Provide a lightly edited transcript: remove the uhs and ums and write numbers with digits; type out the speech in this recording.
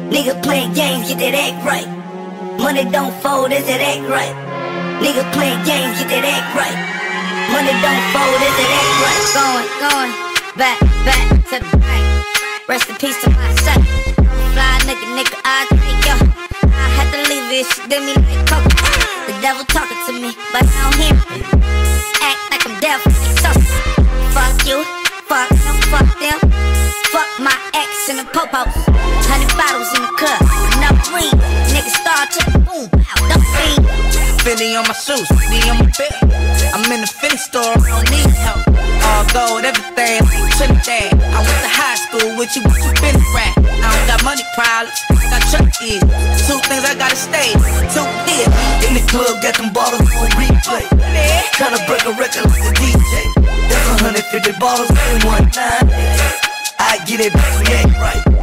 Nigga playing games, get that act right. Money don't fold, is that act right? Nigga playing games, get that act right. Money don't fold, is that act right? Going, back to the bank. Rest in peace to my son. Fly nigga, I take yo. I had to leave it, she did me like coke. The devil talking to me, but I don't hear me. Act like I'm deaf, so fuck you, fuck them, fuck them. Fuck my ex and the popos. 100 bottles in the cup, no weed. Niggas start to boom, pow, don't feed. Philly on my shoes, Philly on my bed. I'm in the Philly store, I don't need help. All gold, everything, Trinidad. I went to high school with you been rap. I don't got money problems, I got churches. Two things I gotta stay, two deals. In the club, got them bottles on replay. Tryna break a record like a DJ. That's 150 bottles in one night. I get it, but we ain't right.